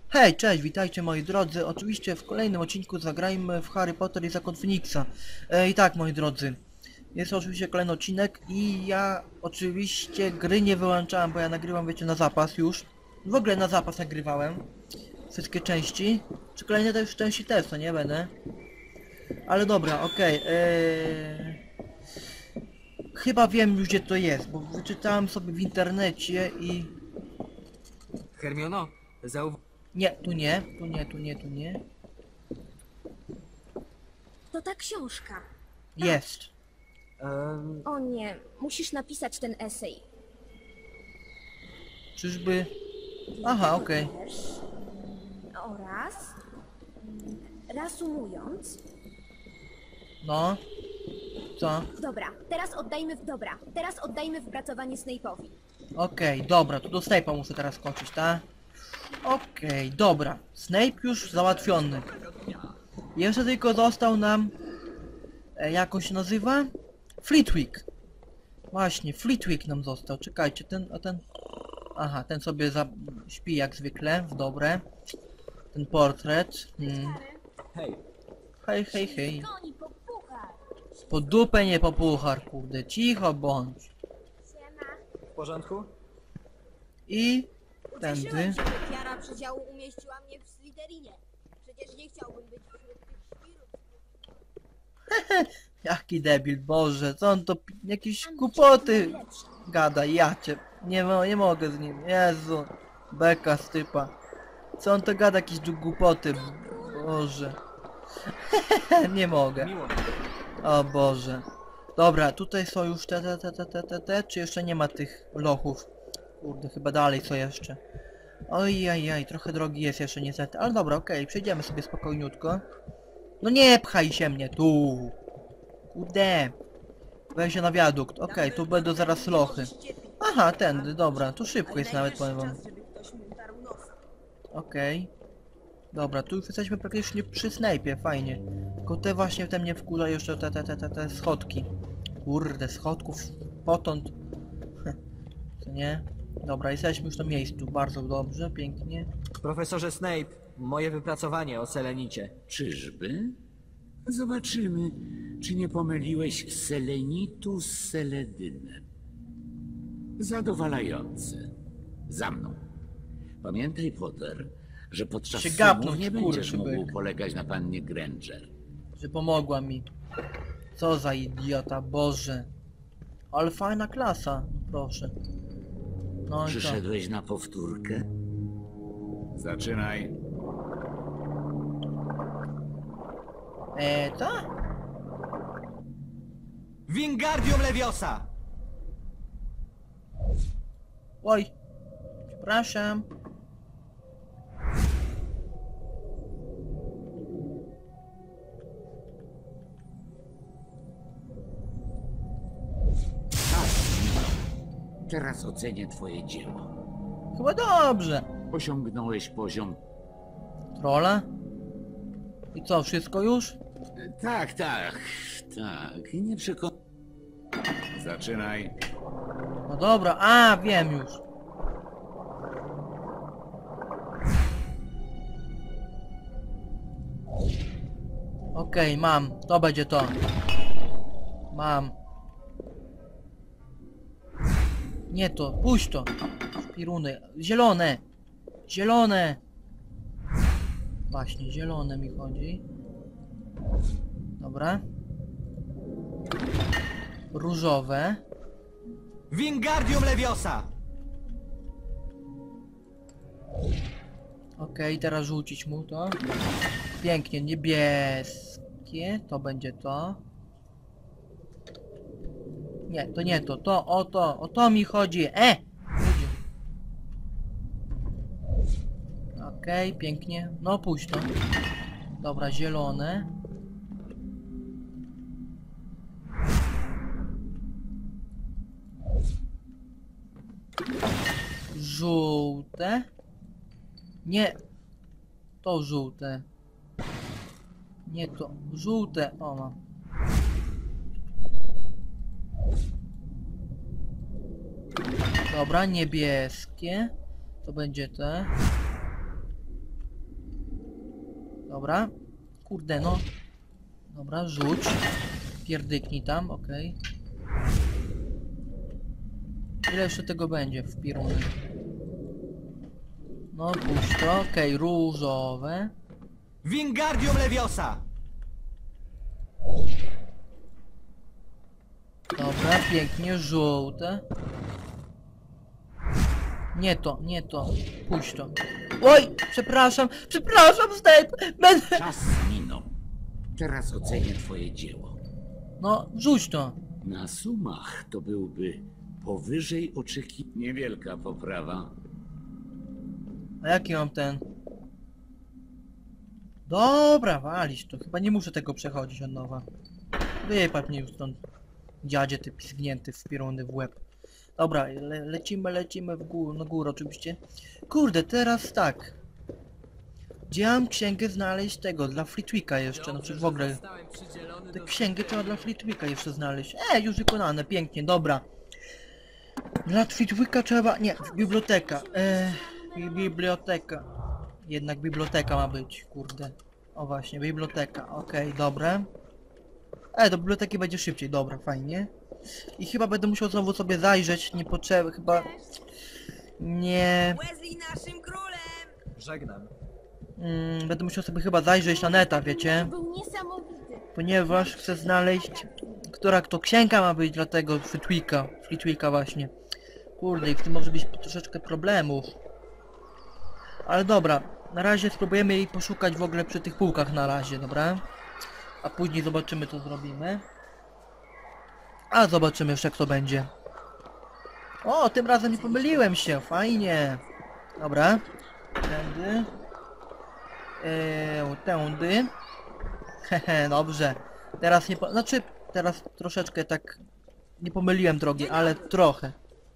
Hej, cześć, witajcie moi drodzy. Oczywiście w kolejnym odcinku zagrajmy w Harry Potter i Zakon Feniksa. I tak, moi drodzy, jest oczywiście kolejny odcinek i ja oczywiście gry nie wyłączałem, bo ja nagrywam, wiecie, na zapas już. W ogóle na zapas nagrywałem wszystkie części. Czy kolejne też części też, to nie będę. Ale dobra, okej. Chyba wiem już, gdzie to jest, bo wyczytałem sobie w internecie i... Hermiono, Nie, tu nie, tu nie, tu nie, tu nie. To ta książka. Jest. O nie, musisz napisać ten esej. Czyżby... Aha, okej. Też. Oraz... Reasumując... No. Co? Teraz oddajmy wypracowanie Snape'owi. Okej, dobra, to do Snape'a muszę teraz skoczyć, tak? Okej, dobra. Snape już załatwiony. Jeszcze tylko został nam... jak on się nazywa? Flitwick. Właśnie, Flitwick nam został. Czekajcie, ten... Aha, ten sobie śpi jak zwykle, w dobre. Ten portret. hej, Hej, hej, hej. Po dupę nie po puchar, kurde. Cicho bądź. w porządku? I... tędy. Cieszyłem się, że tiara przedziału umieściła mnie w Slytherinie. Przecież nie chciałbym być wśród tych świrów. Jaki debil, Boże, co on to jakieś głupoty gada, ja cię, nie mogę z nim, Jezu, beka z typa, co on to gada, jakieś głupoty, Boże, nie mogę, Miło. o Boże, dobra, tutaj są już te, czy jeszcze nie ma tych lochów, kurde, chyba dalej co jeszcze, ojajaj, trochę drogi jest jeszcze niestety, ale dobra, okej, przejdziemy sobie spokojniutko, no nie pchaj się mnie tu. Kurde. Weź się na wiadukt. Okej, tu będą zaraz lochy. Aha, tędy, dobra. Tu szybko jest nawet, powiem wam. Okej. Dobra, tu już jesteśmy praktycznie przy Snape'ie, fajnie. Tylko te właśnie te mnie wkurza jeszcze te schodki. Kurde, schodków potąd. Co nie? Dobra, jesteśmy już na miejscu. Bardzo dobrze, pięknie. Profesorze Snape, moje wypracowanie o selenicie. Czyżby? Zobaczymy, czy nie pomyliłeś selenitu z seledynem. Zadowalające. Za mną. Pamiętaj, Potter, że podczas Się sumów gapnąć, nie będziesz kurczybyk. mógł polegać na pannie Granger. Że pomogła mi. Co za idiota, Boże. Ale fajna klasa, proszę. No i co? Przyszedłeś na powtórkę? Zaczynaj. Co? Wingardium Leviosa! Oj. Przepraszam. Teraz ocenię twoje dzieło. Chyba dobrze. Osiągnąłeś poziom... Trolla? I co, wszystko już? Tak. Nie przekon... Zaczynaj. No dobra, a wiem już. Okej, mam. To będzie to. Mam. Nie to, puść to. Piruny. Zielone. Zielone. Właśnie, zielone mi chodzi. Dobra. Różowe. Wingardium Leviosa! Okej, teraz rzucić mu to. Pięknie, niebieskie. To będzie to. Nie, to nie to. To, o to mi chodzi. Ludzie. Okej, pięknie. No puść to. Dobra, zielone. Żółte. Nie. To żółte. Nie to. Żółte. O, mam. Dobra, niebieskie. To będzie te. Dobra. Kurde, no. Dobra, rzuć. Pierdyknij tam, okej. Ile jeszcze tego będzie w piruny? No puść to, okej, różowe. Wingardium Leviosa! Dobra, pięknie, żółte. Nie to, nie to. Puść to. Oj, przepraszam, Snape! Będę... Czas minął. Teraz ocenię twoje dzieło. No, rzuć to. Na sumach to byłby powyżej oczekiwań. Niewielka poprawa. A jaki mam ten? Dobra, walić to. Chyba nie muszę tego przechodzić od nowa. Wypadł mnie już stąd. Dziadzie ty pizgnięty w piruny w łeb. Dobra, lecimy w górę, na górę oczywiście. Kurde, teraz tak. Gdzie mam księgę znaleźć tego, dla Flitwicka jeszcze, znaczy w ogóle. Tę księgę trzeba dla Flitwicka jeszcze znaleźć. Już wykonane, pięknie, dobra. Dla Flitwicka trzeba, nie, biblioteka. Biblioteka. Jednak biblioteka ma być, kurde. O właśnie, biblioteka, okej, dobra. Do biblioteki będzie szybciej, dobra, fajnie. I chyba będę musiał znowu sobie zajrzeć, niepotrzebny, chyba... Nie... Wesley naszym królem! Żegnam. Będę musiał sobie chyba zajrzeć na neta, wiecie? Był niesamowity. Ponieważ chcę znaleźć, która to księga ma być dla tego Flitwicka właśnie. Kurde, i w tym może być troszeczkę problemów. Ale dobra, na razie spróbujemy jej poszukać w ogóle przy tych półkach na razie, dobra? A później zobaczymy, co zrobimy. A zobaczymy jeszcze, jak to będzie. O, tym razem nie pomyliłem się, fajnie. Dobra. Tędy. Tędy. Hehe, dobrze. Teraz nie znaczy, teraz troszeczkę tak... Nie pomyliłem drogi, ale trochę.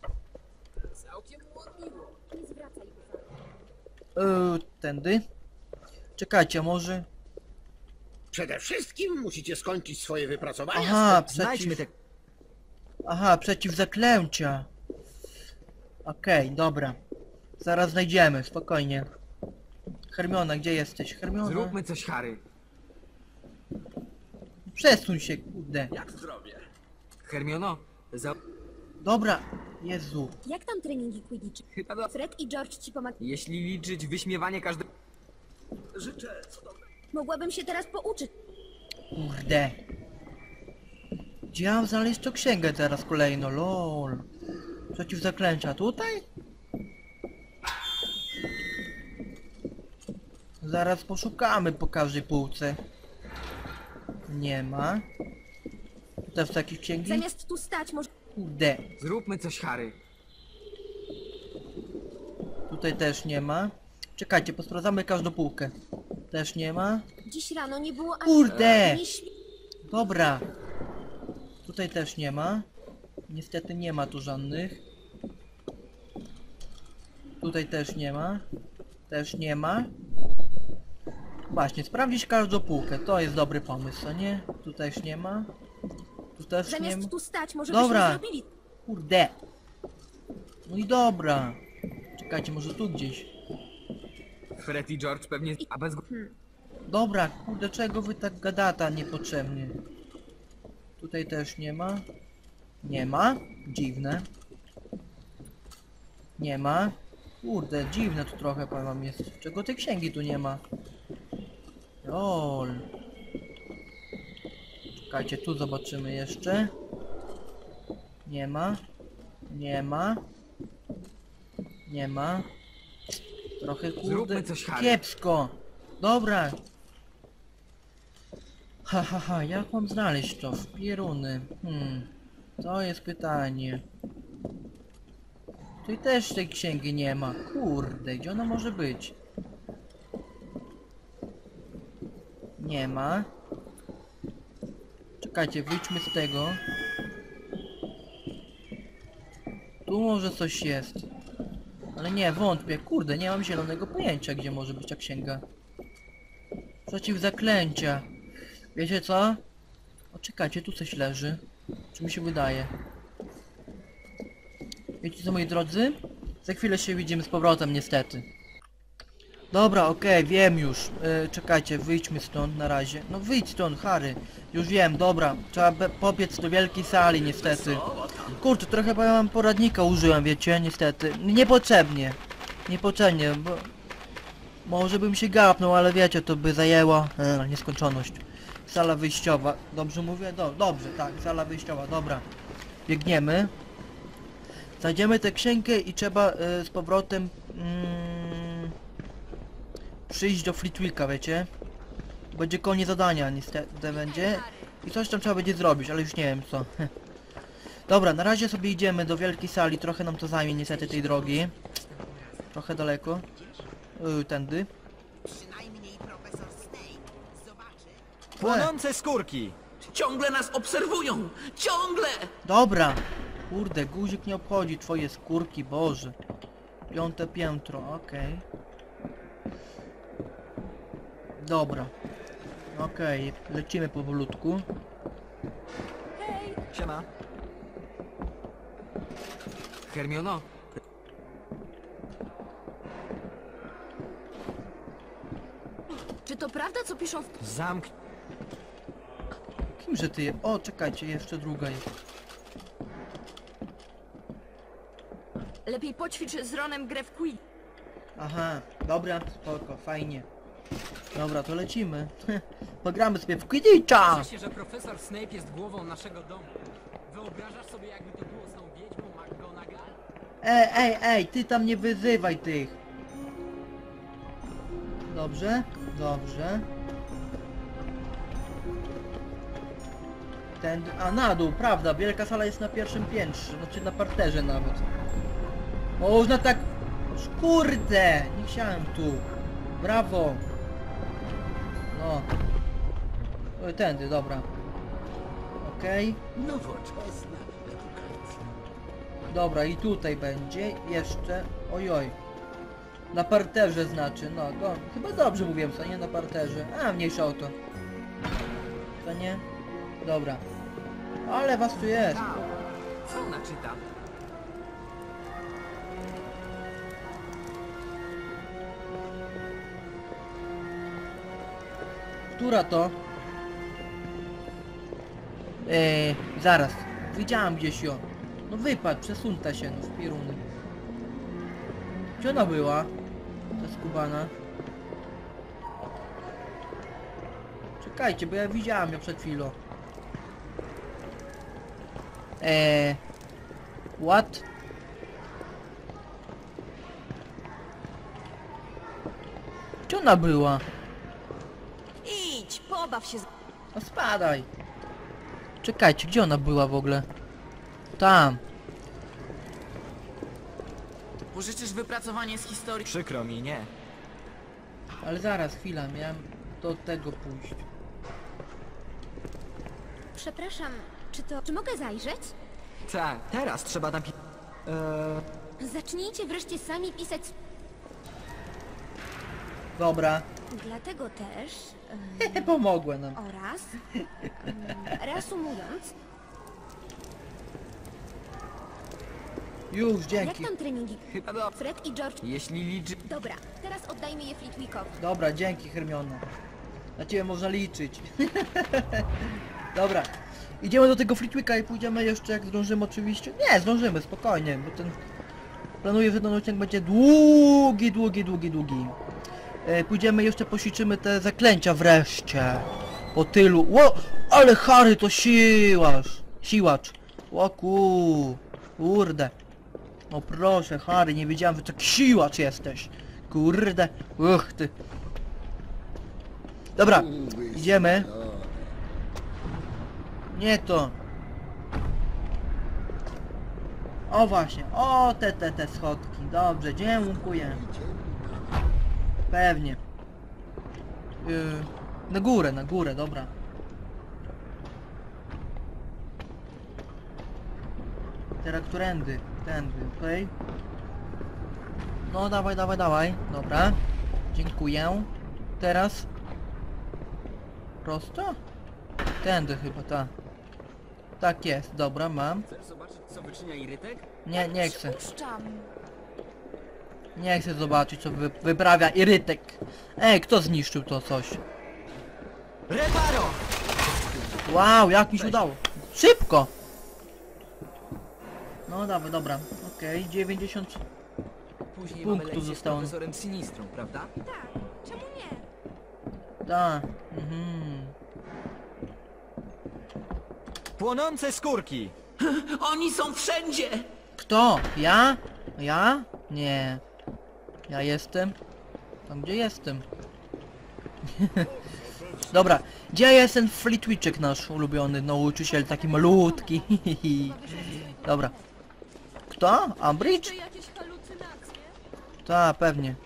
Nie zwracaj uwagi. Tędy. Czekajcie, może... Przede wszystkim musicie skończyć swoje wypracowania. Aha, Znajdźmy te... Aha, przeciw zaklęcia. Okej, dobra. Zaraz znajdziemy, spokojnie. Hermiona, gdzie jesteś? Hermiona? Zróbmy coś, Harry. Przesuń się, kurde. Jak zdrowie? Hermiono, Dobra, Jezu. Jak tam treningi Quidditch? chyba do... Fred i George ci pomagają. Jeśli liczyć wyśmiewanie każdego... Życzę cudownego. Mogłabym się teraz pouczyć. Kurde. Gdzie mam znaleźć tą księgę teraz kolejno? Lol. Przeciw zaklęcia. Tutaj? Zaraz poszukamy po każdej półce. Nie ma. Tutaj są jakieś księgi? Zamiast tu stać, może... Kurde. Zróbmy coś, Harry. Tutaj też nie ma. Czekajcie, posprawdzamy każdą półkę. Też nie ma. Dziś rano nie było ani... Kurde! Nie śpi... Dobra. Tutaj też nie ma. Niestety nie ma tu żadnych. Tutaj też nie ma. Też nie ma. Właśnie, sprawdzić każdą półkę. To jest dobry pomysł, a nie? Tu też nie ma. Tu też nie ma. Zamiast tu stać, może Dobra. byśmy zrobili... Kurde. No i dobra. Czekajcie, może tu gdzieś. Fred i George pewnie... A bez... Dobra, kurde, czego wy tak gadata niepotrzebnie? Tutaj też nie ma. Nie ma. Dziwne. Nie ma. Kurde, dziwne tu trochę powiem wam jest. Czego tej księgi tu nie ma? Lol. Czekajcie, tu zobaczymy jeszcze. Nie ma. Nie ma. Nie ma. Trochę kurde Zróbmy coś, Harry. kiepsko. Dobra. Jak mam znaleźć to? W pieruny. To jest pytanie. Tutaj też tej księgi nie ma. Kurde, gdzie ona może być? Nie ma. Czekajcie, wyjdźmy z tego. Tu może coś jest. Ale nie, wątpię. Kurde, nie mam zielonego pojęcia, gdzie może być ta księga. Przeciw zaklęcia. Wiecie co? O, czekajcie, tu coś leży. Czy mi się wydaje? Wiecie co, moi drodzy? Za chwilę się widzimy z powrotem, niestety. Dobra, okej, wiem już. Czekajcie, wyjdźmy stąd na razie. No wyjdź stąd, Harry. Już wiem, dobra. Trzeba pobiec do wielkiej sali, niestety. Kurczę, trochę chyba mam poradnika użyłem, wiecie, niestety. Niepotrzebnie. Niepotrzebnie, bo... Może bym się gapnął, ale wiecie, to by zajęło nieskończoność. Sala wyjściowa. Dobrze mówię? Dobrze, tak, sala wyjściowa, dobra. Biegniemy. Znajdziemy tę księgę i trzeba z powrotem przyjść do Flitwicka, wiecie? Będzie koniec zadania, niestety będzie. I coś tam trzeba będzie zrobić, ale już nie wiem co. Dobra, na razie sobie idziemy do wielkiej sali, trochę nam to zajmie niestety tej drogi. Trochę daleko. Tędy. Przynajmniej profesor Snape zobaczy. Płonące skórki! Ciągle nas obserwują! Ciągle! Dobra! Kurde, guzik nie obchodzi twoje skórki, Boże. 5. piętro, okej. Dobra. Okej, lecimy powolutku. Siema. Hermiono, Czy to prawda, co piszą w... Zamk... Kimże ty je... O, czekajcie, jeszcze druga jest. Lepiej poćwicz z Ronem grę w Quidditch. Aha, dobra, spoko, fajnie. Dobra, to lecimy. Pogramy sobie w Quidditcha! Cieszę się, że profesor Snape jest głową naszego domu. Wyobrażasz sobie, jakby to było z tą wiedźmą McGonagall? Ej, ty tam nie wyzywaj tych. Dobrze, dobrze. A na dół, prawda, wielka sala jest na pierwszym piętrze, znaczy na parterze nawet. Można tak... Kurde, nie chciałem tu. Brawo. No. Tędy, dobra. Okej. Nowoczesna edukacja. Dobra, i tutaj będzie jeszcze... Ojoj. Na parterze znaczy, no, chyba dobrze mówiłem, co nie? Na parterze. A, mniejsza o to. Co nie? Dobra. Ale was tu jest. Co ona czyta? Która to? Zaraz. Widziałam gdzieś ją. No wypadł, przesunta się, no w pieruny. Gdzie ona była? Ta skubana. Czekajcie, bo ja widziałam ją przed chwilą. What? Gdzie ona była? Idź, pobaw się z... No spadaj. Czekajcie, gdzie ona była w ogóle? Tam. pożyczysz wypracowanie z historii? Przykro mi, nie. Ale zaraz, chwila, miałem do tego pójść. Przepraszam, czy mogę zajrzeć? Tak, teraz trzeba napisać... Zacznijcie wreszcie sami pisać... Dobra. Dlatego też... Pomogłem nam. oraz... reasumując, Już, jak dzięki. tam treningi? Chyba do... Fred i George... Jeśli liczy... Dobra, teraz oddajmy je Flitwickowi. Dobra, dzięki Hermiono. Na ciebie można liczyć. Dobra. Idziemy do tego Flitwicka i pójdziemy jeszcze jak zdążymy oczywiście. Nie, zdążymy, spokojnie, bo ten... Planuję, że ten odcinek będzie długi. Pójdziemy jeszcze poćwiczymy te zaklęcia wreszcie. Po tylu... Ło! Ale Harry to siłacz. O kurde. O proszę Harry, nie wiedziałem, że tak siłacz jesteś. Kurde. Ty. Dobra, idziemy. Nie to. O właśnie, o te schodki. Dobrze, dziękuję. Pewnie. Na górę, dobra. Teraz którędy? Tędy, okej. No dawaj. Dobra. Dziękuję. Teraz. Prosto? Tędy chyba, tak. Tak jest, dobra, mam. Chcesz zobaczyć, co wyczynia Irytek? Nie chcę. Puszczam. Nie chcę zobaczyć, co wyprawia Irytek. Ej, kto zniszczył to coś? Reparo! Wow, jak mi się udało. Szybko! No dobra, dobra. Okej, 90... Później Punktów mamy lekcję z zostało. profesorem Sinistrą, prawda? Tak, czemu nie? Da. Płonące skórki! Oni są wszędzie! Kto? Ja? Ja? Nie. Ja jestem tam, gdzie jestem. Dobra, gdzie jest ten Flitwiczek nasz ulubiony nauczyciel, taki malutki? Dobra. Kto? Umbridge? Jakieś halucynacje? Ta, pewnie.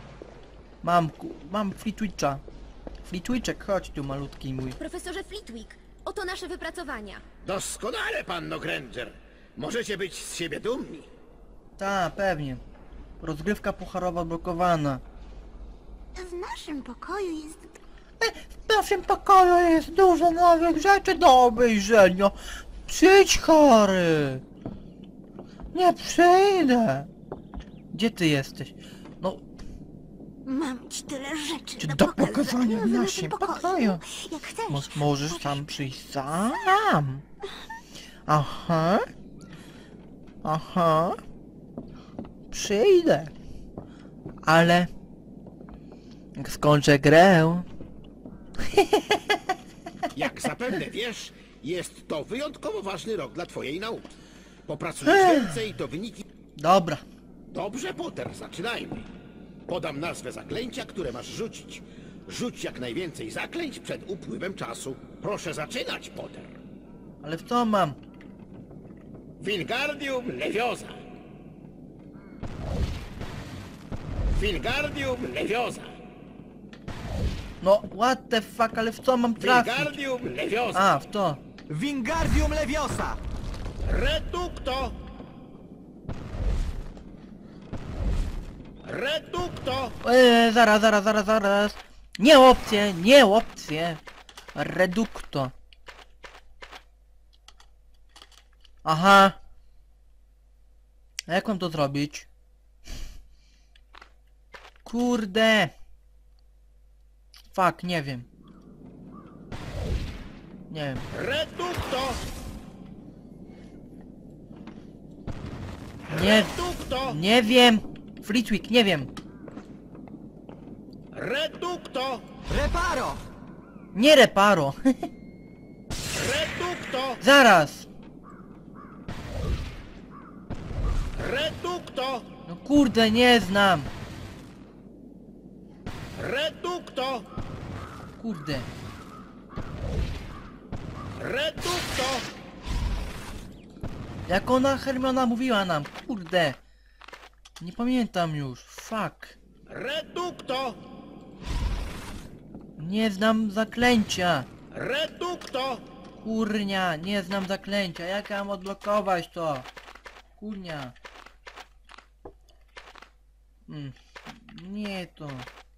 Mam Flitwicza. Flitwiczek, chodź tu malutki mój. Profesorze Flitwick, oto nasze wypracowania. Doskonale, panno Granger. Możecie być z siebie dumni. Ta, pewnie. Rozgrywka pucharowa blokowana. W naszym pokoju jest... W naszym pokoju jest dużo nowych rzeczy do obejrzenia. Przyjdź, Harry. Nie przyjdę. Gdzie ty jesteś? No, Mam ci tyle rzeczy czy do pokazania w naszym pokoju. Jak chcesz. Możesz tam przyjść sam. Aha. Aha. Przyjdę. Ale... jak skończę grę... Jak zapewne wiesz, jest to wyjątkowo ważny rok dla twojej nauki. Popracujesz więcej, to wyniki... Dobra. Dobrze, Potter, zaczynajmy. Podam nazwę zaklęcia, które masz rzucić. Rzuć jak najwięcej zaklęć przed upływem czasu. Proszę zaczynać, Potter. Ale w co mam? Wingardium Leviosa. Wingardium Leviosa. No, what the fuck, ale w co mam trafić? Wingardium Leviosa. A, w to. Wingardium Leviosa! Reducto. Reducto. Zaraz. Nie opcje. Reducto. Aha. A jak mam to zrobić? Kurde. Fuck, nie wiem. Nie wiem. Reducto. Nie, Reducto. nie wiem. Flitwick, nie wiem. Reducto. Reparo! Nie reparo. Reducto. Zaraz. Reducto. No kurde, nie znam. Reducto. Kurde. Reducto. Jak ona Hermiona mówiła nam, kurde. Nie pamiętam już, fuck. Reducto. Nie znam zaklęcia. Reducto. Kurnia, nie znam zaklęcia. Jak ja mam odblokować to? Kurnia. Nie to.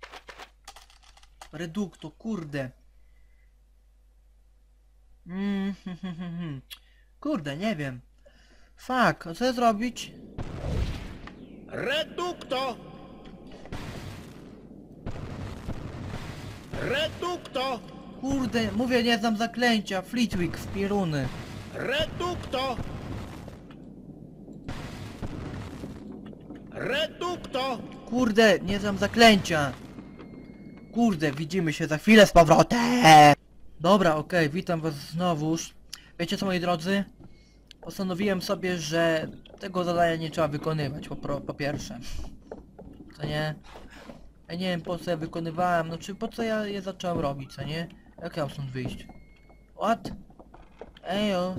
Redukto, kurde. Kurde, nie wiem. Fuck, a co zrobić? Reducto. Reducto. Kurde, mówię, nie znam zaklęcia. Flitwick w pieruny. Reducto. Reducto. Kurde, nie znam zaklęcia. Kurde, widzimy się za chwilę z powrotem. Dobra, okej, witam was znowuż. Wiecie co, moi drodzy? Postanowiłem sobie, że tego zadania nie trzeba wykonywać, po pierwsze. Co nie? Ja nie wiem po co ja wykonywałem, no czy po co ja je zacząłem robić, co nie? Jak ja mam stąd wyjść? What? Ejo.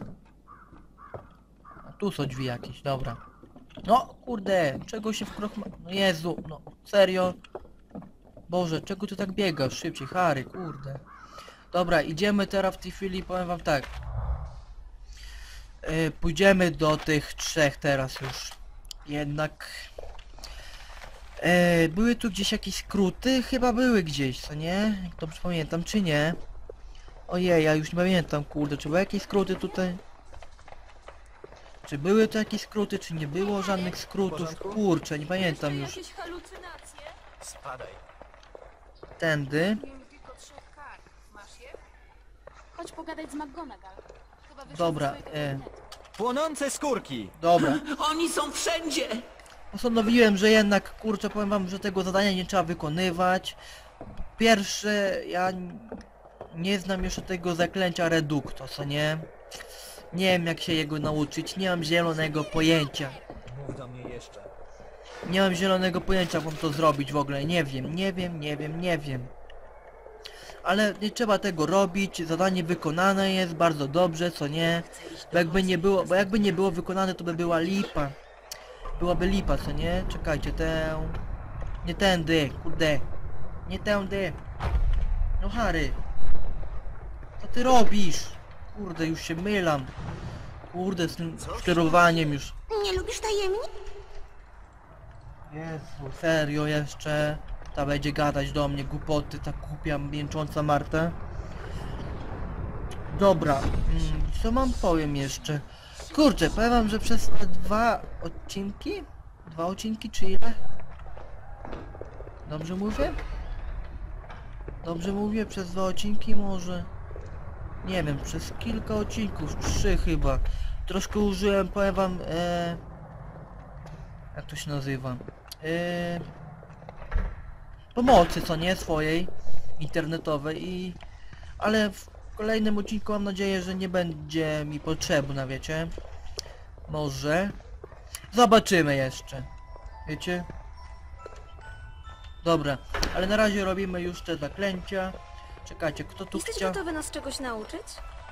A tu są drzwi jakieś, dobra. No, kurde, czego się wkrochma... No Jezu, no, serio? Boże, czego ty tak biegasz? Szybciej, Harry, kurde. Dobra, idziemy teraz w tej chwili, powiem wam tak. Pójdziemy do tych trzech teraz już. Jednak... były tu gdzieś jakieś skróty? Chyba były gdzieś, co nie? Jak dobrze pamiętam, czy nie? Ojej, ja już nie pamiętam, kurde, czy były jakieś skróty tutaj? Czy były to jakieś skróty, czy nie było żadnych skrótów? Kurczę, nie pamiętam już. Jakieś halucynacje? Spadaj. Tędy. Chodź pogadać z McGonagall. Chyba wyszła Dobra, ze swojego gabinetu. Płonące skórki! Dobra. Oni są wszędzie! Postanowiłem, że jednak, kurczę, powiem wam, że tego zadania nie trzeba wykonywać. Pierwsze, ja nie znam jeszcze tego zaklęcia Reducto, co nie? Nie wiem jak się jego nauczyć, nie mam zielonego pojęcia. Mów do mnie jeszcze. Nie mam zielonego pojęcia, jak mam to zrobić w ogóle, nie wiem. Ale nie trzeba tego robić, zadanie wykonane jest bardzo dobrze, co nie? Bo jakby nie było wykonane, to by była lipa. Byłaby lipa, co nie? Czekajcie, nie tędy, kurde. Nie tędy. No Harry. Co ty robisz? Kurde, już się mylam. Kurde, z tym sterowaniem już. Nie lubisz tajemnic? Jezu, serio jeszcze? Ta będzie gadać do mnie głupoty, ta głupia, mięcząca Marta. Dobra, co mam powiem jeszcze? Kurczę, powiem wam, że przez te 2 odcinki? 2 odcinki czy ile? Dobrze mówię? Dobrze mówię, przez 2 odcinki może? Nie wiem, przez kilka odcinków, 3 chyba. Troszkę użyłem, powiem wam, jak to się nazywa? Pomocy, co nie, swojej internetowej ale w kolejnym odcinku mam nadzieję, że nie będzie mi potrzebna, wiecie? Może. Zobaczymy jeszcze. Wiecie? Dobra, ale na razie robimy już te zaklęcia. Czekajcie, kto tu Jesteś chciał? gotowy nas czegoś nauczyć?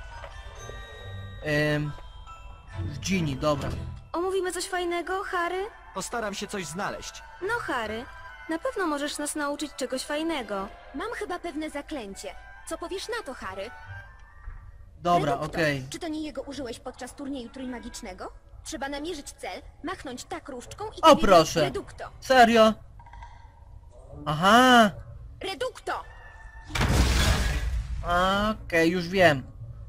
Ginny, dobra. Omówimy coś fajnego, Harry? Postaram się coś znaleźć. No, Harry. Na pewno możesz nas nauczyć czegoś fajnego. Mam chyba pewne zaklęcie. Co powiesz na to, Harry? Dobra, Reducto. okej. Czy to nie jego użyłeś podczas turnieju trójmagicznego? Trzeba namierzyć cel, machnąć tak różdżką i O, powiedzieć proszę. Reducto. Serio? Aha! Reducto! Okej, już wiem.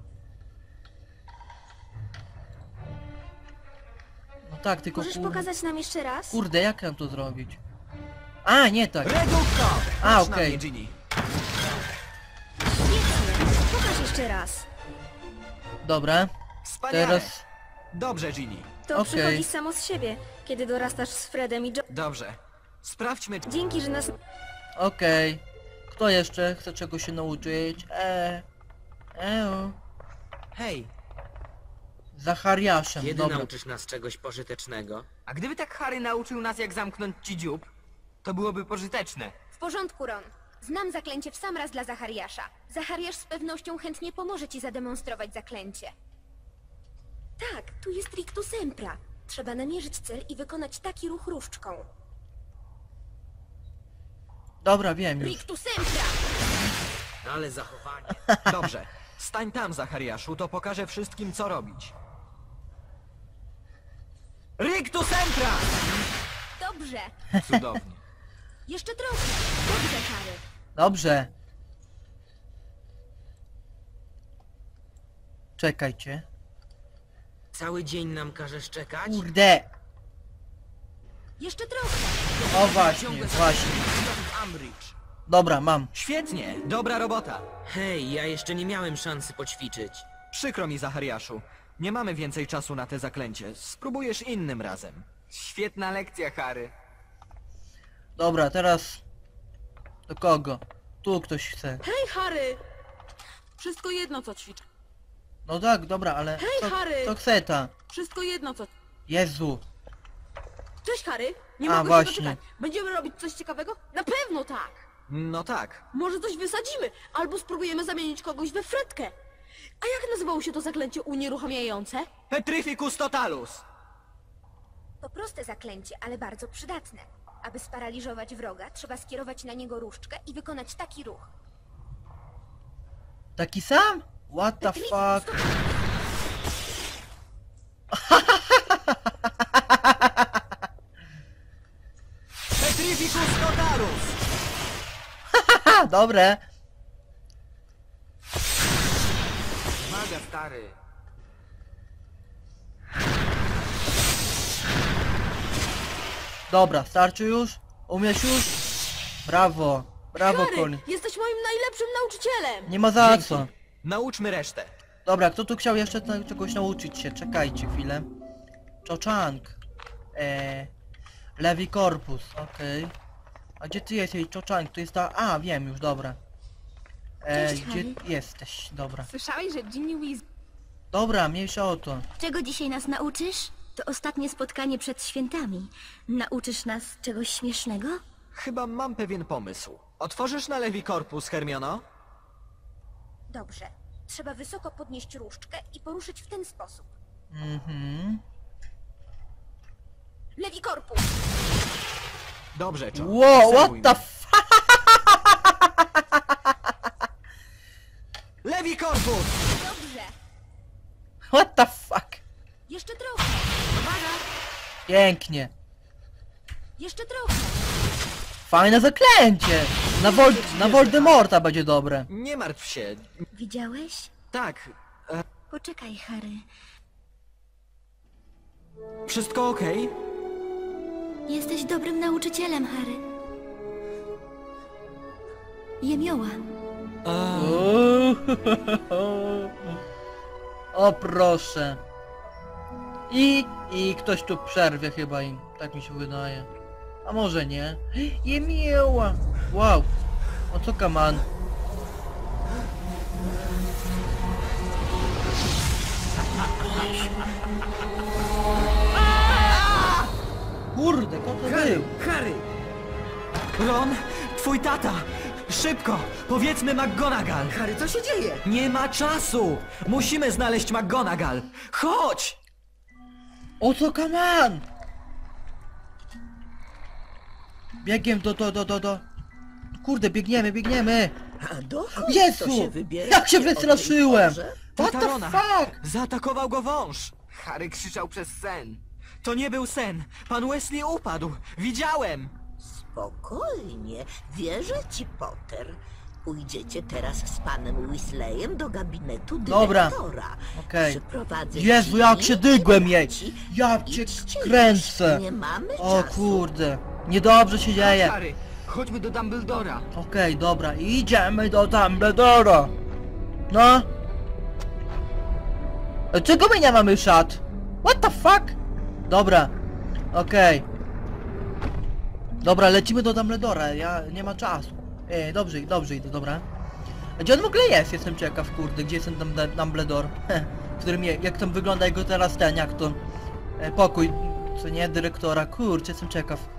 No tak, tylko Możesz pokazać nam jeszcze raz? Kurde, jak mam to zrobić? A, nie tak. Reducto! A, Patrz na okej. mnie, Ginny. Świetnie. Pokaż jeszcze raz. Dobra, Wspaniale. teraz... Dobrze, Ginny. To Okej. przychodzi samo z siebie, kiedy dorastasz z Fredem i Jo... Dobrze. Sprawdźmy... Dzięki, że nas... Okej. Kto jeszcze chce czegoś się nauczyć? Hej, Zachariaszem, Kiedy dobra. nauczysz nas czegoś pożytecznego? a gdyby tak Harry nauczył nas jak zamknąć ci dziób, to byłoby pożyteczne. W porządku, Ron. Znam zaklęcie w sam raz dla Zachariasza. Zachariasz z pewnością chętnie pomoże ci zademonstrować zaklęcie. Tak, tu jest Rictus Sempra. Trzeba namierzyć cel i wykonać taki ruch różdżką. Dobra, wiem już. Rictus Sempra! Ale zachowanie. Dobrze. Stań tam, Zachariaszu, to pokażę wszystkim, co robić. Rictus Sempra! Dobrze. Cudownie. Jeszcze trochę. Dobrze, Harry. Dobrze. Czekajcie. Cały dzień nam każesz czekać? Kurde. Jeszcze trochę. O właśnie, właśnie. W Umbridge. Dobra, mam. Świetnie, dobra robota. Hej, ja jeszcze nie miałem szansy poćwiczyć. Przykro mi, Zachariaszu. Nie mamy więcej czasu na te zaklęcie. Spróbujesz innym razem. Świetna lekcja, Harry. Dobra, teraz... Do kogo? Tu ktoś chce. Hej, Harry! Wszystko jedno, co ćwiczę. No tak, dobra, ale... Hej, Harry! Co chce ta? Wszystko jedno, co... Jezu. Cześć, Harry! Nie A, mogę właśnie. się doczekać. Będziemy robić coś ciekawego? Na pewno tak! No tak. Może coś wysadzimy, albo spróbujemy zamienić kogoś we fretkę. A jak nazywało się to zaklęcie unieruchamiające? Petrificus totalus. To proste zaklęcie, ale bardzo przydatne. Aby sparaliżować wroga, trzeba skierować na niego różdżkę i wykonać taki ruch. Taki sam? What the fuck? Petrificus totalus. Ha, dobre. Maga, stary. Dobra, starczy już? Umiesz już? Brawo. Brawo, Harry, Colin. jesteś moim najlepszym nauczycielem! Nie ma za Dzięki. co. Nauczmy resztę. Dobra, kto tu chciał jeszcze czegoś nauczyć się? Czekajcie chwilę. Cho-Chang. Levi Corpus, okej. A gdzie ty jesteś, Cho-Chang? To jest ta... A, wiem już, dobra. Cześć, Gdzie Harry. jesteś? Dobra. Słyszałeś, że Ginny Weasley... Dobra, mniejsza o to. Czego dzisiaj nas nauczysz? To ostatnie spotkanie przed świętami. Nauczysz nas czegoś śmiesznego? Chyba mam pewien pomysł. Otworzysz na Levi Corpus, Hermiono? Dobrze. Trzeba wysoko podnieść różdżkę i poruszyć w ten sposób. Mhm. Levi Corpus! Dobrze, Cho. Wow, what Obserwujmy. the f... Levi Corpus! Dobrze! What the fuck? Jeszcze trochę! Pięknie. Jeszcze trochę! Fajne zaklęcie! Na Voldemorta będzie dobre. Nie martw się. Widziałeś? Tak, Poczekaj, Harry. wszystko okej? Jesteś dobrym nauczycielem, Harry. Jemioła. O proszę. I ktoś tu przerwie chyba im, tak mi się wydaje. A może nie? Jemioła! Wow. O co kaman? Kurde, kto to był? Harry! Ron, twój tata! Szybko! Powiedzmy McGonagall! Harry, co się dzieje? Nie ma czasu! Musimy znaleźć McGonagall! Chodź! O co kaman? Biegiem do. Kurde, biegniemy! A dokąd Jezu! to się wybiera? Jak się wystraszyłem! What Tata the Rona! fuck? Zaatakował go wąż! Harry krzyczał przez sen. To nie był sen! Pan Weasley upadł! Widziałem! Spokojnie, wierzę ci, Potter. Pójdziecie teraz z panem Weasleyem do gabinetu Dobra. dyrektora. Okej. Przyprowadzę Jezu, ci jak się dygłem jej! ci. Ja cię Idźcie kręcę! już, nie mamy O czasu. kurde, niedobrze się dzieje. Harry, chodźmy do Dumbledora. Okej, dobra, idziemy do Dumbledora. No. Czego my nie mamy szat? What the fuck? Dobra, okej. Dobra, lecimy do Dumbledora, nie ma czasu. Dobrze idę, dobra. A gdzie on w ogóle jest? Jestem ciekaw, kurde, gdzie jest ten Dumbledore? Jak tam wygląda jego teraz jak to... pokój, co nie, dyrektora, kurczę, jestem ciekaw.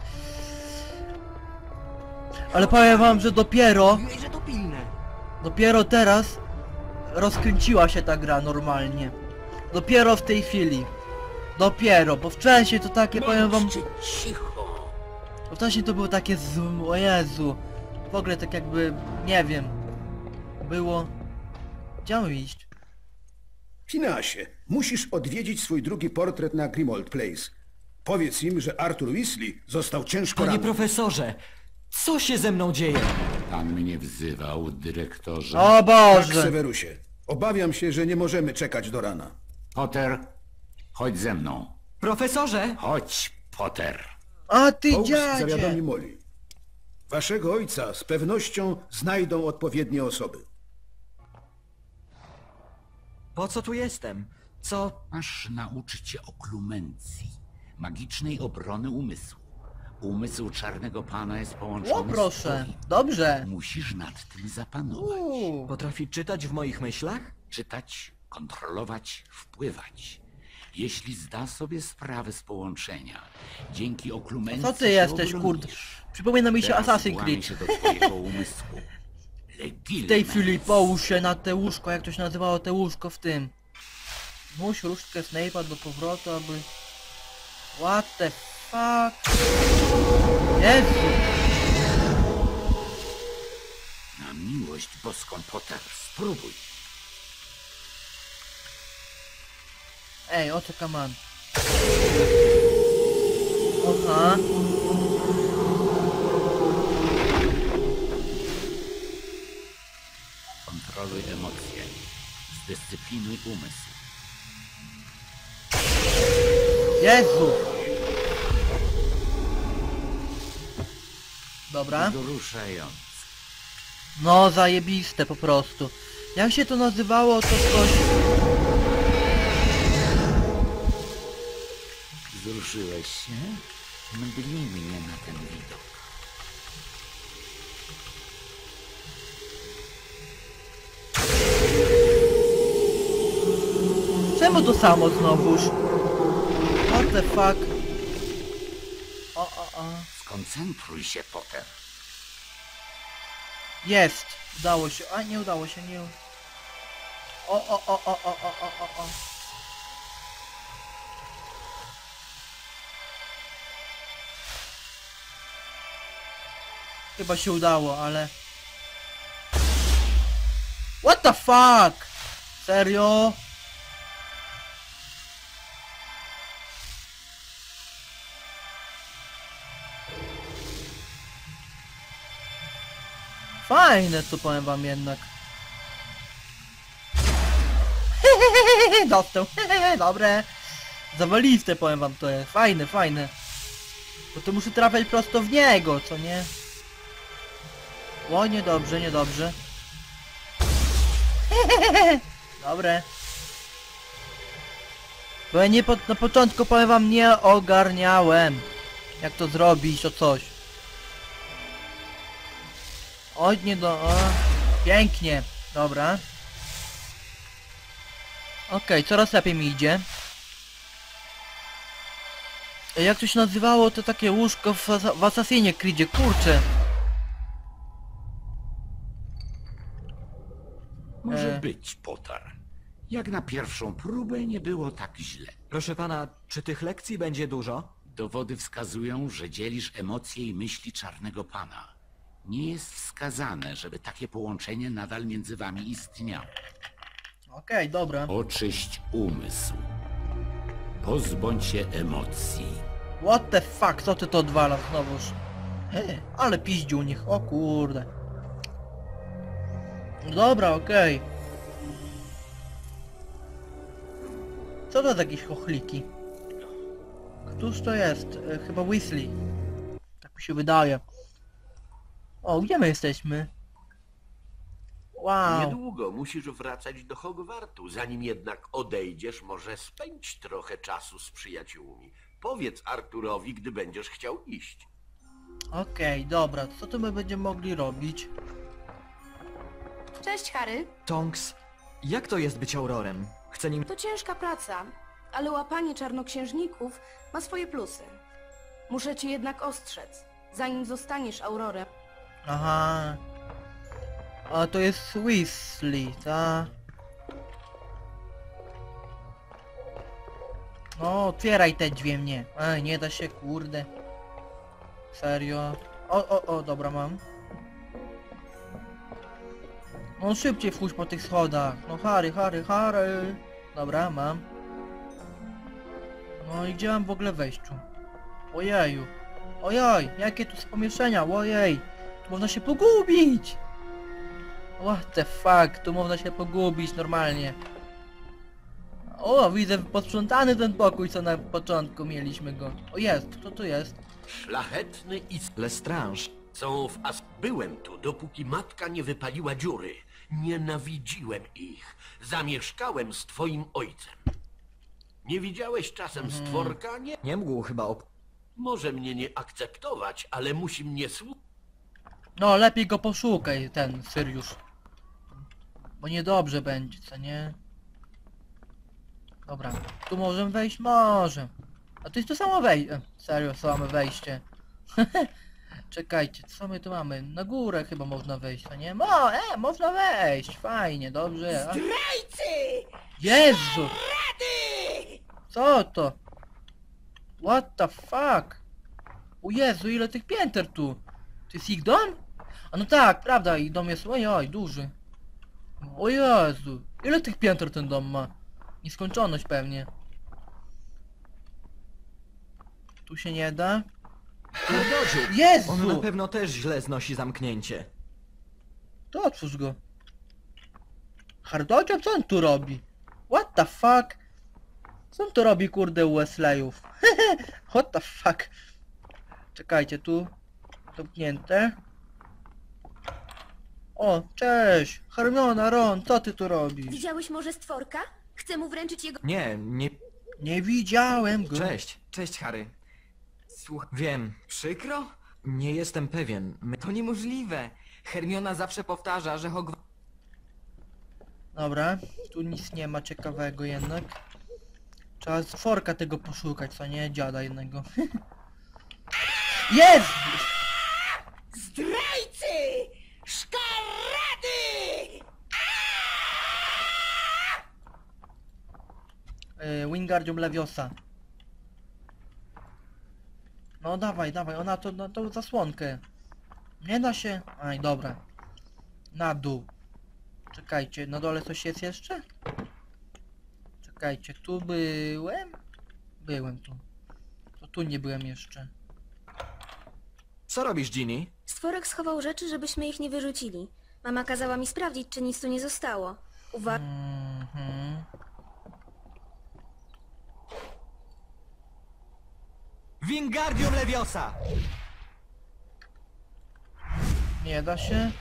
Ale powiem wam, że Mówiłeś, że to pilne. dopiero teraz rozkręciła się ta gra normalnie. Dopiero w tej chwili. Dopiero, bo wcześniej to takie, powiem wam... Bądźcie cicho. Bo wcześniej to było takie o Jezu. W ogóle tak jakby, nie wiem. Było... Gdzie mamy iść? Finasie, musisz odwiedzić swój drugi portret na Grimmauld Place. Powiedz im, że Arthur Weasley został ciężko Panie ranny. profesorze! Co się ze mną dzieje? Pan mnie wzywał, dyrektorze. O Tak, Boże! Severusie. Obawiam się, że nie możemy czekać do rana. Potter, chodź ze mną. Profesorze! Chodź, Potter. A ty Oaks zawiadomi dziadzie! Molly. Waszego ojca z pewnością znajdą odpowiednie osoby. Po co tu jestem? Co? Masz nauczyć się oklumencji, magicznej obrony umysłu. Umysł Czarnego Pana jest połączony O proszę, z twoim. dobrze. Musisz nad tym zapanować. Potrafi czytać w moich myślach? Czytać, kontrolować, wpływać. Jeśli zda sobie sprawę z połączenia, dzięki oklumencji Co ty się jesteś, obronisz. kurde? Przypomina mi się Teraz Assassin's włamie Creed. się do twojego umysłu. W tej chwili połóż się na te łóżko, jak to się nazywało te łóżko w tym. Muś różdżkę Snape'a do powrotu, aby... What the fuck? Jezu! Na miłość boską, Potter, spróbuj. Ej, o co kaman? Aha. Kontroluj emocje. Zdyscyplinuj umysł. Jezu! Dobra. Wzruszające. No, zajebiste po prostu. Jak się to nazywało, to coś... Wzruszyłeś się? Mdli mnie na ten widok. Czemu to samo znowuż? What the fuck? Skoncentruj się, Potter. Jest! Udało się. A, nie udało się, nie... O. Chyba się udało, ale... What the fuck? Serio? Fajne to, powiem wam jednak. Dostał. Dobre. Zawaliste, powiem wam, to jest. Fajne. Bo to muszę trafiać prosto w niego, co nie? O, niedobrze. Dobre. Bo ja na początku, powiem wam, nie ogarniałem, jak to zrobić, to coś. Oj, pięknie. Dobra. Okej, coraz lepiej mi idzie. Jak to się nazywało, to takie łóżko w Assassinie Creedzie, kurczę. Może być, Potter. Jak na pierwszą próbę nie było tak źle. Proszę pana, czy tych lekcji będzie dużo? Dowody wskazują, że dzielisz emocje i myśli Czarnego Pana. Nie jest wskazane, żeby takie połączenie nadal między wami istniało. Okej, dobra. Oczyść umysł. Pozbądź się emocji. What the fuck, co ty to odwalasz znowuż? Ale piździł u nich, o kurde. Dobra, okej. Co to za jakieś chochliki? Któż to jest? Chyba Weasley. Tak mi się wydaje. O, gdzie my jesteśmy? Wow. Niedługo musisz wracać do Hogwartu. Zanim jednak odejdziesz, może spędź trochę czasu z przyjaciółmi. Powiedz Arturowi, gdy będziesz chciał iść. Okej, dobra, co tu my będziemy mogli robić? Cześć, Harry. Tonks, jak to jest być Aurorem? Chcę nim... To ciężka praca, ale łapanie czarnoksiężników ma swoje plusy. Muszę cię jednak ostrzec. Zanim zostaniesz Aurorem, Aha. A to jest Weasley, ta. No, otwieraj te drzwi mnie. Nie da się, kurde. Serio. O, dobra, mam. No szybciej wchódź po tych schodach. No Harry. Dobra, mam. No i gdzie mam w ogóle wejść tu? Ojeju. Ojoj, jakie tu są pomieszczenia, ojej. Tu można się pogubić. What the fuck, tu można się pogubić normalnie. O, widzę posprzątany ten pokój, co na początku mieliśmy go. O, jest, kto tu jest? Szlachetny i... Lestrange. Są w Byłem tu, dopóki matka nie wypaliła dziury. Nienawidziłem ich. Zamieszkałem z twoim ojcem. Nie widziałeś czasem stworka? Nie mógł chyba Może mnie nie akceptować, ale musi mnie No, lepiej go poszukaj, ten Sirius. Bo niedobrze będzie, co nie? Dobra, tu możemy wejść? Może. A to jest to samo wejście. Serio, samo wejście. Czekajcie, co my tu mamy? Na górę chyba można wejść, co nie? Można wejść, fajnie, dobrze. Zdrajcy! Jezu! Rady! Co to? What the fuck? O Jezu, ile tych pięter tu? To jest ich dom? A no tak, prawda, ich dom jest, ojoj, duży. O Jezu, ile tych pięter ten dom ma? Nieskończoność pewnie. Tu się nie da. Hardodziu! Jezu! On na pewno też źle znosi zamknięcie. To otwórz go. Hardodzio, co on tu robi? What the fuck? Co on tu robi, kurde, u Wesleyów? What the fuck? Czekajcie, tu. Zamknięte. O, cześć! Hermiona, Ron, co ty tu robisz? Widziałeś może stworka? Chcę mu wręczyć jego... Nie. Nie widziałem go. Cześć Harry. Wiem, przykro? Nie jestem pewien. To niemożliwe. Hermiona zawsze powtarza, że Hogwarts... Dobra, tu nic nie ma ciekawego jednak. Trzeba stworka tego poszukać, co nie? Dziada jednego. Jest! Zdrajcy! Szkarady! Wingardium Leviosa. No dawaj, ona to na tą zasłonkę. Nie da się. Aj, dobra. Na dół. Czekajcie, na dole coś jest jeszcze? Czekajcie, tu byłem? Byłem tu. To tu nie byłem jeszcze. Co robisz, Ginny? Stworek schował rzeczy, żebyśmy ich nie wyrzucili. Mama kazała mi sprawdzić, czy nic tu nie zostało. Wingardium Leviosa! Nie da się.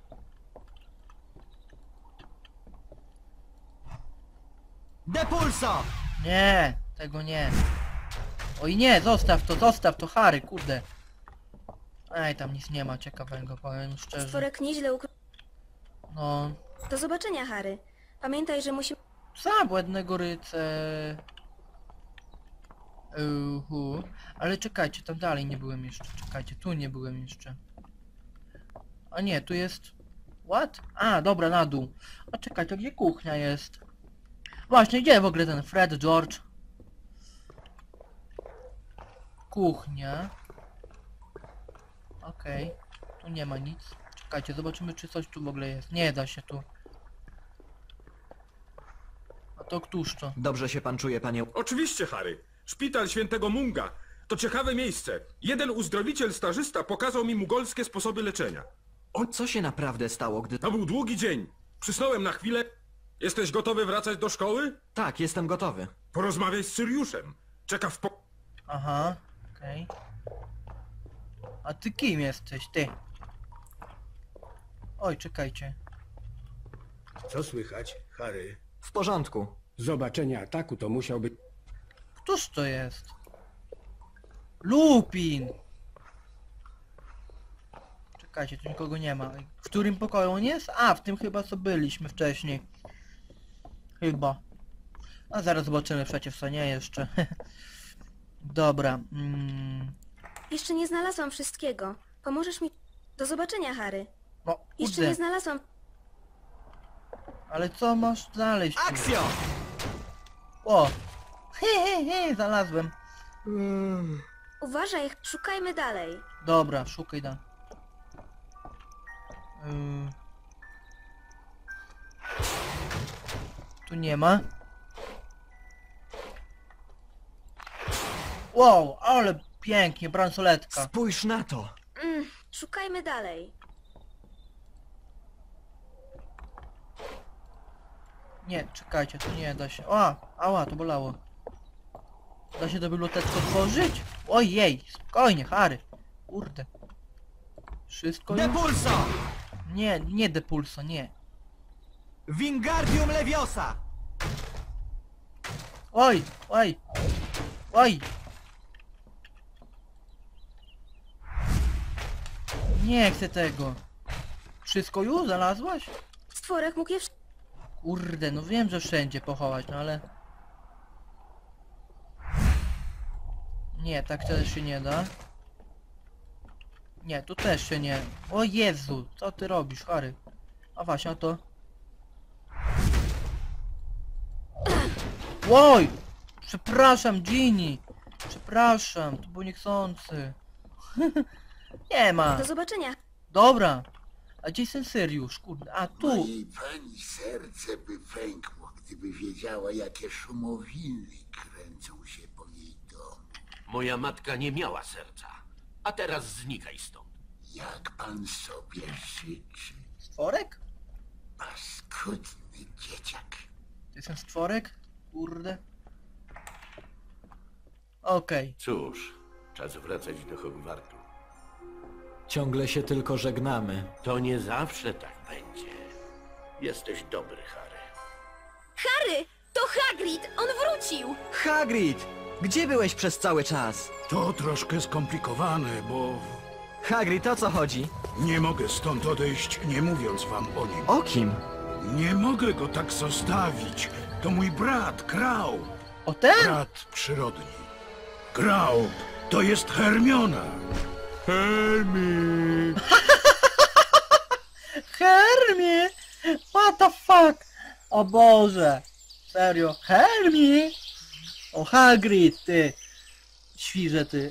Depulso! Nie, tego nie. Oj nie, zostaw to, Harry, kurde. Ej, tam nic nie ma ciekawego, powiem szczerze. Stworek nieźle ukrył. No, Do zobaczenia, Harry. Pamiętaj, że musimy... za błędnego ryce. Ale czekajcie, tam dalej nie byłem jeszcze. Czekajcie, tu nie byłem jeszcze. A nie, tu jest... What? A, dobra, na dół. A czekaj, to gdzie kuchnia jest? Właśnie, gdzie w ogóle ten Fred, George? Kuchnia. Okej. Tu nie ma nic. Czekajcie, zobaczymy, czy coś tu w ogóle jest. Nie da się tu. A to któż to? Dobrze się pan czuje, panie... Oczywiście, Harry. Szpital Świętego Munga. To ciekawe miejsce. Jeden uzdrowiciel stażysta pokazał mi mugolskie sposoby leczenia. Co się naprawdę stało, gdy... To był długi dzień. Przysnąłem na chwilę. Jesteś gotowy wracać do szkoły? Tak, jestem gotowy. Porozmawiaj z Syriuszem. Czeka w Aha, okej. A ty kim jesteś, ty? Oj, czekajcie. Co słychać, Harry? W porządku. Zobaczenie ataku to musiał być... Któż to jest? Lupin! Czekajcie, tu nikogo nie ma. W którym pokoju on jest? A, w tym chyba co byliśmy wcześniej. Chyba. A zaraz zobaczymy przecież co nie jeszcze. Dobra. Jeszcze nie znalazłam wszystkiego. Pomożesz mi... Do zobaczenia, Harry. No, Jeszcze kurde. nie znalazłam... Ale co masz znaleźć? Akcja! O! Znalazłem. Uważaj, szukajmy dalej. Dobra, szukaj da. Tu nie ma. Wow, ale pięknie, bransoletka. Spójrz na to. Szukajmy dalej. Nie, czekajcie, tu nie da się. O, ała, to bolało. Da się do biblioteki otworzyć? Ojej, spokojnie, Harry. Kurde. Wszystko już? Depulso! Nie, nie Depulso, nie. Wingardium Leviosa! Oj, oj, oj. Nie chcę tego. Wszystko już znalazłaś? Stworek mógł je... Kurde, no wiem, że wszędzie pochować, no ale... Nie, tak też się nie da. Nie, tu też się nie... O Jezu, co ty robisz, Harry? A właśnie, a to... Oj! Przepraszam, Ginny! Przepraszam, to był niechcący. Nie ma. Do zobaczenia. Dobra. A gdzie jest ten Syriusz? Kurde, a tu. Mojej pani serce by pękło, gdyby wiedziała, jakie szumowiny kręcą się po jej domu. Moja matka nie miała serca. A teraz znikaj stąd. Jak pan sobie życzy? Stworek? Paskudny dzieciak. To jest ten stworek? Kurde. Okej. Cóż, czas wracać do Hogwartu. Ciągle się tylko żegnamy. To nie zawsze tak będzie. Jesteś dobry, Harry. Harry! To Hagrid! On wrócił! Hagrid! Gdzie byłeś przez cały czas? To troszkę skomplikowane, bo Hagrid, o co chodzi? nie mogę stąd odejść, nie mówiąc wam o nim. O kim? Nie mogę go tak zostawić. To mój brat, Graup. O ten? Brat przyrodni. Graup, to jest Hermiona. Hermi. Hermie! What the fuck? O Boże! Serio? Hermie! O Hagrid, ty! Świrze, ty.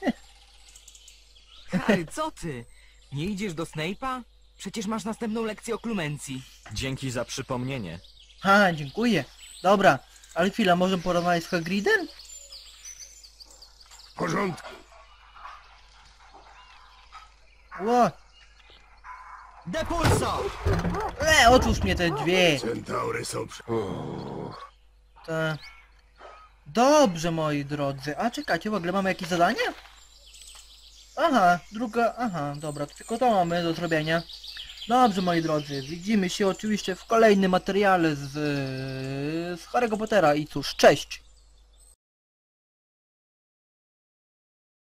Harry, co ty? Nie idziesz do Snape'a? Przecież masz następną lekcję oklumencji. Dzięki za przypomnienie. Ha, dziękuję. Dobra, ale chwila, możemy porozmawiać z Hagridem? W porządku. Ło! Depulso! Otwórz mnie te drzwi! Centaury są To... Dobrze, moi drodzy. A czekajcie, w ogóle mamy jakieś zadanie? Aha, druga... Aha, dobra, to tylko to mamy do zrobienia. Dobrze, moi drodzy, widzimy się oczywiście w kolejnym materiale z Harry'ego Pottera i cóż, cześć!